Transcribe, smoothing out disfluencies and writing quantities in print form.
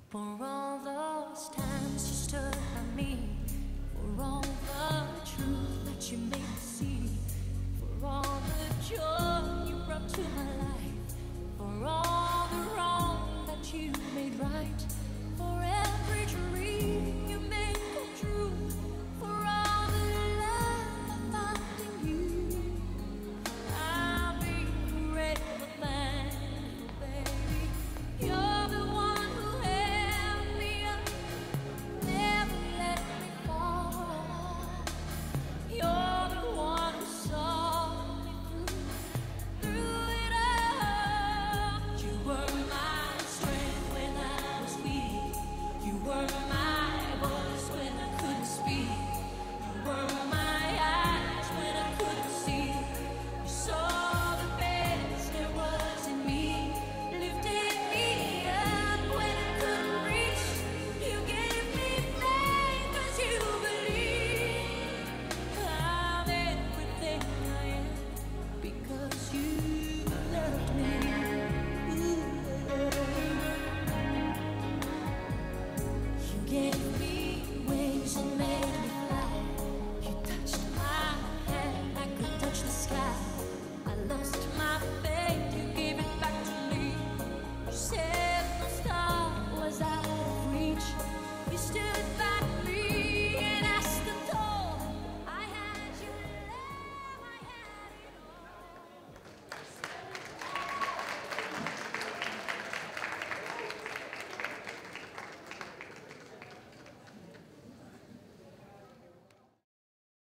For all those times you stood by me, for all the truth that you made me see, for all the joy you brought to my life, for all